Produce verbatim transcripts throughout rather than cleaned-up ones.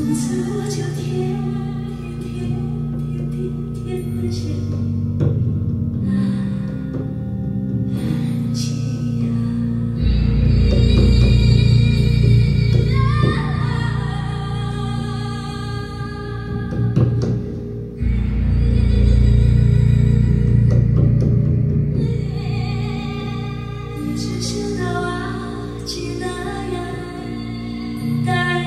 此我就天天天天天天的想安琪呀。你只想到啊，去那样带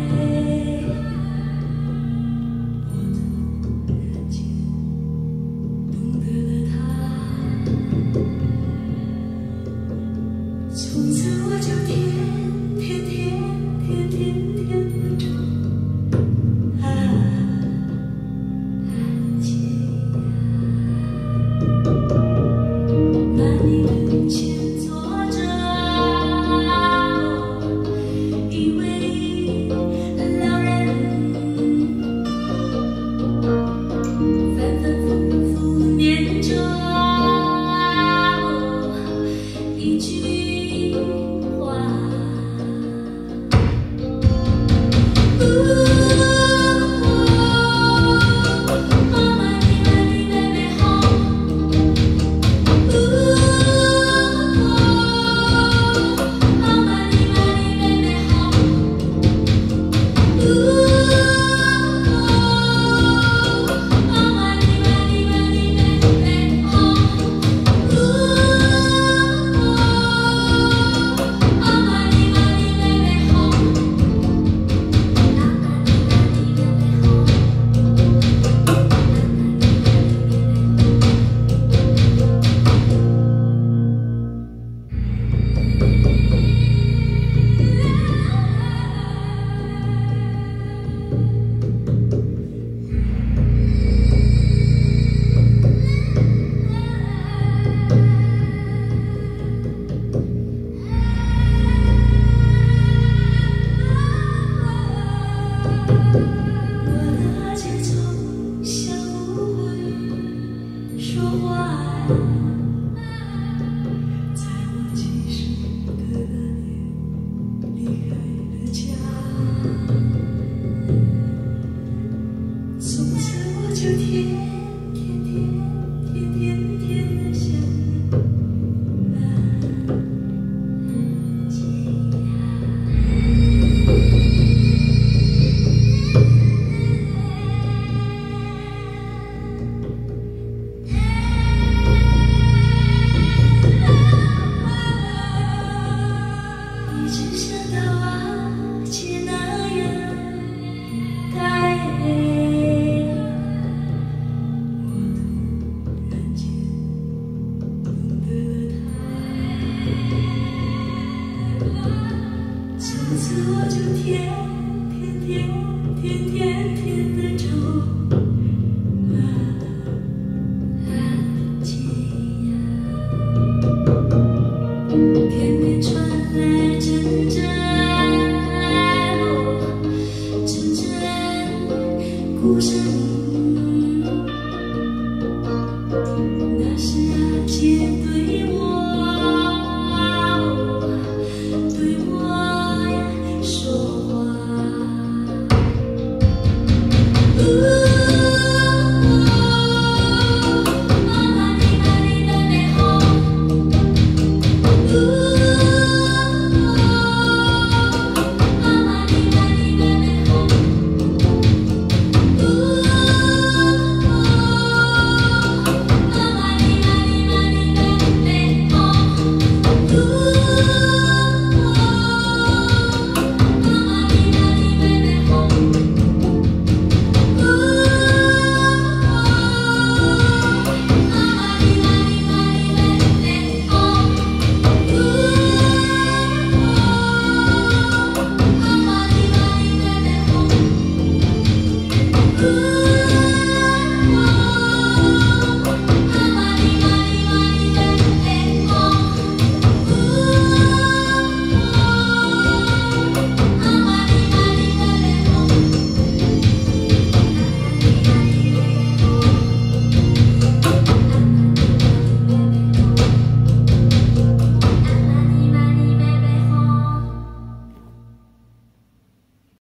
我突然间懂得了他，从此我就天天天天天天的住安琪呀。那你人前坐着，一位老人，反反复复念着一句话。在我记事的那年，离开了家，从此我就天天天天天天的想安琪你只想到啊，且那样带我突然间懂得了他，从此我就天天天天天天的住安琪呀。天边传来阵阵哦，阵阵鼓声。